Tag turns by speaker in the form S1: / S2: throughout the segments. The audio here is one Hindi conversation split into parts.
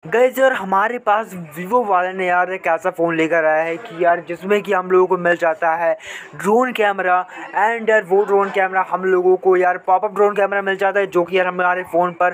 S1: गाइस यार हमारे पास वीवो वाले ने यार एक ऐसा फ़ोन लेकर आया है कि यार जिसमें कि हम लोगों को मिल जाता है ड्रोन कैमरा। एंड यार वो ड्रोन कैमरा हम लोगों को यार पॉपअप ड्रोन कैमरा मिल जाता है जो कि यार हमारे फ़ोन पर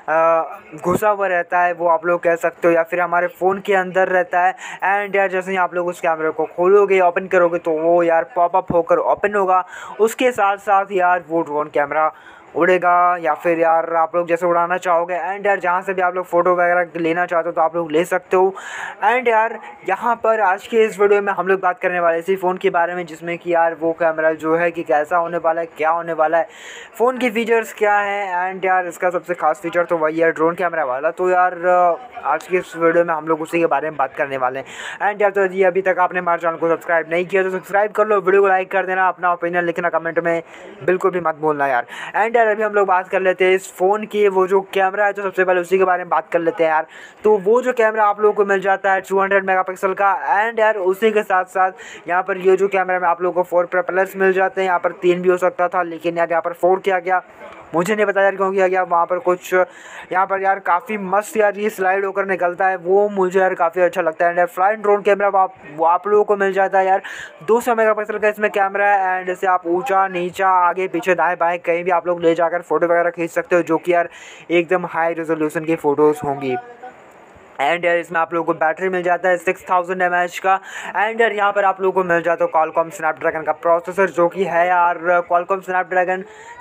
S1: घुसा हुआ रहता है, वो आप लोग कह सकते हो, या फिर हमारे फ़ोन के अंदर रहता है। एंड यार जैसे ही आप लोग उस कैमरे को खोलोगे, ओपन करोगे, तो वो यार पॉपअप होकर ओपन होगा। उसके साथ साथ यार वो ड्रोन कैमरा उड़ेगा, या फिर यार आप लोग जैसे उड़ाना चाहोगे। एंड यार जहाँ से भी आप लोग फ़ोटो वगैरह लेना चाहते हो तो आप लोग ले सकते हो। एंड यार यहाँ पर आज के इस वीडियो में हम लोग बात करने वाले इसी फ़ोन के बारे में, जिसमें कि यार वो कैमरा जो है कि कैसा होने वाला है, क्या होने वाला है, फ़ोन की फ़ीचर्स क्या है। एंड यार इसका सबसे खास फीचर तो वही है ड्रोन कैमरा वाला। तो यार आज की इस वीडियो में हम लोग उसी के बारे में बात करने वाले हैं। एंड यार तो जी अभी तक आपने हमारे चैनल को सब्सक्राइब नहीं किया तो सब्सक्राइब कर लो, वीडियो को लाइक कर देना, अपना ओपिनियन लिखना कमेंट में बिल्कुल भी मत भूलना यार। एंड यार अभी हम लोग बात कर लेते हैं इस फ़ोन की, वो जो कैमरा है, तो सबसे पहले उसी के बारे में बात कर लेते हैं यार। तो वो जो कैमरा आप लोगों को मिल जाता है 200 मेगापिक्सल का। एंड यार उसी के साथ साथ यहाँ पर ये जो कैमरा में आप लोगों को 4 प्रोपेलर्स मिल जाते हैं। यहाँ पर 3 भी हो सकता था, लेकिन यार यहाँ पर 4 किया गया, मुझे नहीं पता यार क्यों किया गया। वहाँ पर कुछ यहाँ पर यार काफ़ी मस्त यार ये स्लाइड होकर निकलता है, वो मुझे यार काफ़ी अच्छा लगता है। एंड यार फ्लाइट ड्रोन कैमरा वो आप लोगों को मिल जाता है यार 200 मेगापिक्सल का इसमें कैमरा है। एंड जैसे आप ऊंचा नीचा आगे पीछे दाएं बाएं कहीं भी आप लोग ले जाकर फ़ोटो वगैरह खींच सकते हो, जो कि यार एकदम हाई रेजोल्यूशन की फ़ोटोज़ होंगी। एंड यार इसमें आप लोगों को बैटरी मिल जाता है 6000 mAh का। एंड यार यहाँ पर आप लोगों को मिल जाता है क्वालकॉम स्नैपड्रैगन का प्रोसेसर, जो कि है यार क्वालकॉम स्नैपड्रैगन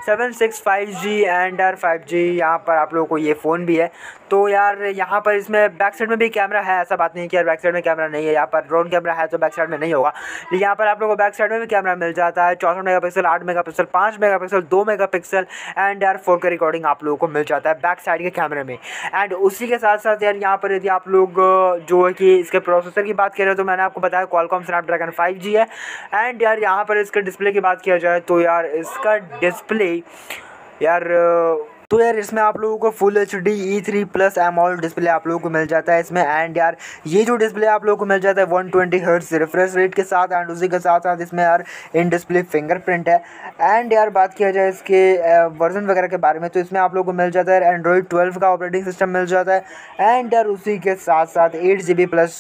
S1: 765G। एंड यार 5G यहाँ पर आप लोगों को ये फ़ोन भी है। तो यार यहाँ पर इसमें बैक साइड में भी कैमरा है, ऐसा बात नहीं कि यार बैक साइड में कैमरा नहीं है। यहाँ पर ड्रोन कैमरा है तो बैक साइड में नहीं होगा, लेकिन यहाँ पर आप लोगों को बैक साइड में भी कैमरा मिल जाता है 64 मेगापिक्सल, 8 मेगापिक्सल, 5 मेगापिक्सल, 2 मेगापिक्सल। एंड यार 4K रिकॉर्डिंग आप लोगों को मिल जाता है बैक साइड के कैमरे में। एंड उसी के साथ साथ यार यहाँ पर यदि आप लोग जो है कि इसके प्रोसेसर की बात करें तो मैंने आपको बताया क्वालकॉम स्नैपड्रैगन 5G है। एंड यार यहाँ पर इसके डिस्प्ले की बात किया जाए तो यार इसका डिस्प्ले यार इसमें आप लोगों को full HD E3+ AMOLED display आप लोगों को मिल जाता है इसमें। एंड यार ये जो डिस्प्ले आप लोगों को मिल जाता है 120 हर्ट्ज रिफ्रेश रेट के साथ। एंड उसी के साथ साथ इसमें यार इन डिस्प्ले फिंगरप्रिंट है। एंड यार बात किया जाए इसके वर्जन वगैरह के बारे में तो इसमें आप लोगों को मिल जाता है एंड्रॉयड 12 का ऑपरेटिंग सिस्टम मिल जाता है। एंड यार उसी के साथ साथ 8GB प्लस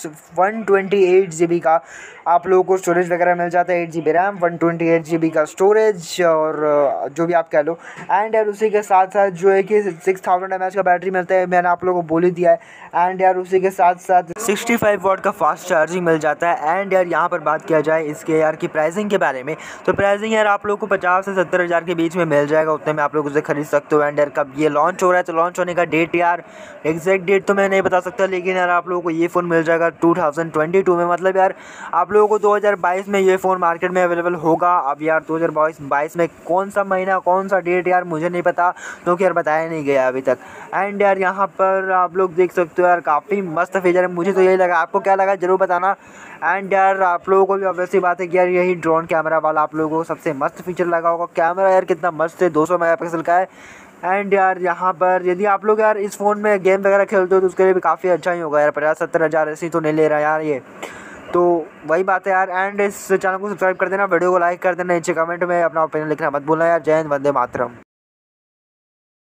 S1: 128GB का आप लोगों को स्टोरेज वगैरह मिल जाता है, 8GB रैम, 128GB का स्टोरेज, और जो भी आप कह लो। एंड यार उसी के साथ साथ जो है कि 6000 mAh का बैटरी मिलता है, मैंने आप लोगों को बोल ही दिया है। एंड यार उसी के साथ साथ 65 वाट का फास्ट चार्जिंग मिल जाता है। एंड यार यहाँ पर बात किया जाए इसके यार की प्राइसिंग के बारे में तो प्राइसिंग यार आप लोगों को 50 से 70 हज़ार के बीच में मिल जाएगा, उतने में आप लोग उसे खरीद सकते हो। एंड यार कब ये लॉन्च हो रहा है तो लॉन्च होने का डेट यार एग्जैक्ट डेट तो मैं नहीं बता सकता, लेकिन यार आप लोगों को ये फ़ोन मिल जाएगा 2022 में। मतलब यार आप लोगों को 2022 में ये फ़ोन मार्केट में अवेलेबल होगा। अब यार 2022 में कौन सा महीना कौन सा डेट यार मुझे नहीं पता, क्योंकि यार बताया नहीं गया अभी तक। एंड यार यहाँ पर आप लोग देख सकते हो यार काफ़ी मस्त फीचर है, मुझे तो यही लगा, आपको क्या लगा ज़रूर बताना। एंड यार आप लोगों को भी ऑब्वियसली बात है कि यार यही ड्रोन कैमरा वाला आप लोगों को सबसे मस्त फीचर लगा होगा। कैमरा यार कितना मस्त है, 200 मेगापिक्सल का है। एंड यार यहाँ पर यदि आप लोग यार इस फ़ोन में गेम वगैरह खेलते हो तो उसके लिए भी काफ़ी अच्छा ही होगा यार। 50-70 हज़ार ऐसी तो नहीं ले रहा यार ये, तो वही बात है यार। एंड इस चैनल को सब्सक्राइब कर देना, वीडियो को लाइक कर देना, नीचे कमेंट में अपना ओपिनियन लिखना मत भूलना यार। जय हिंद, वंदे मातरम।